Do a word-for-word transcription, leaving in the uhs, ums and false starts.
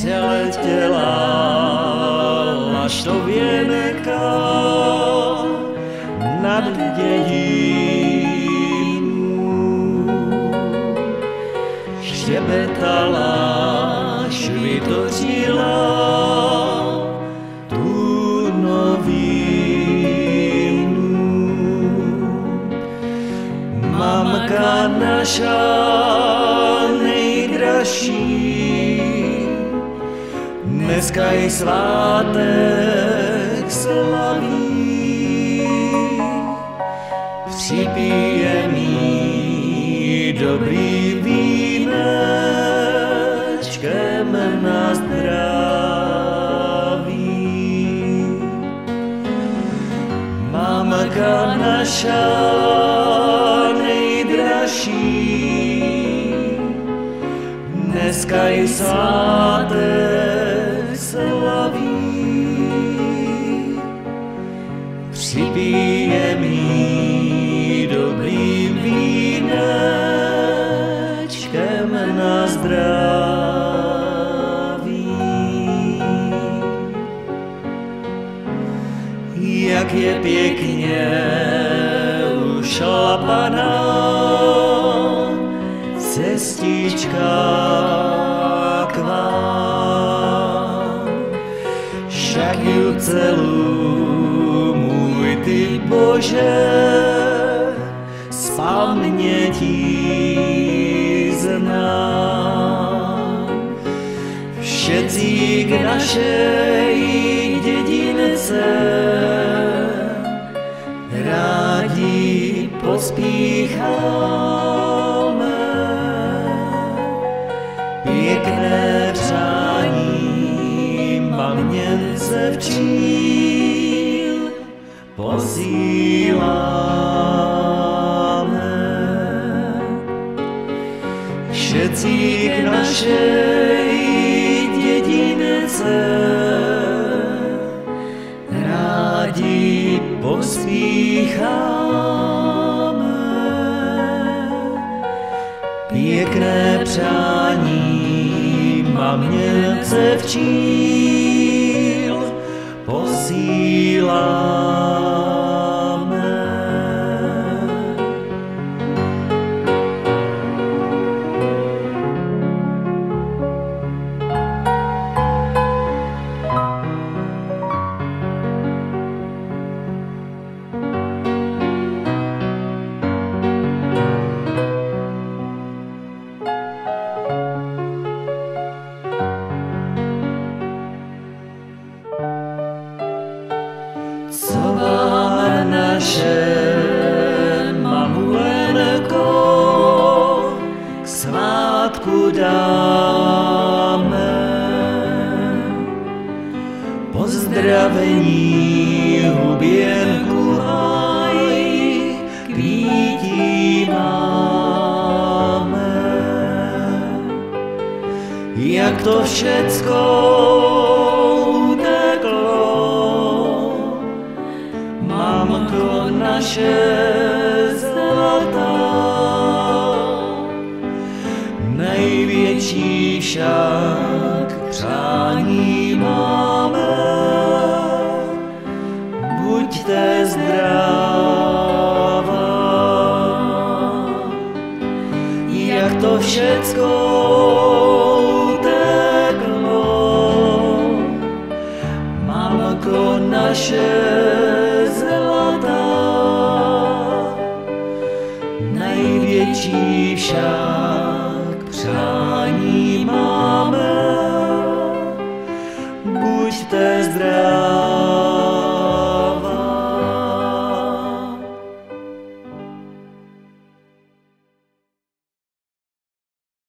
přeletěla laštověnka nad dědinu. Štěbetala, švitořila tu novinu. Mamka naša nejdražší, dneska je svátek slaví. Připijeme jí dobrý vínečkem na zdraví. Mamka naša nejdražší, dneska je svátek slaví. Připijeme jí dobrým vínečkem na zdraví. Jak je pěkně ušlapaná cestička k vám, však ju celou, můj ty Bože, z pamětí znám. Všetci k našej dědince rádi pospícháme. Pěkné přání maměnce včíl posíláme. Všetci k našej dědince rádi pospícháme. Pěkné přání maměnce včíl posíláme. Co vám naše mamulenko k svátku dáme? Pozdravení huběnku aj kvítí máme. Jak to všecko mamko naše zlatá, největší však přání máme. Buďte zdravá, jak to všecko uteklo, mamko naše největší však přání máme. Buďte zdraví.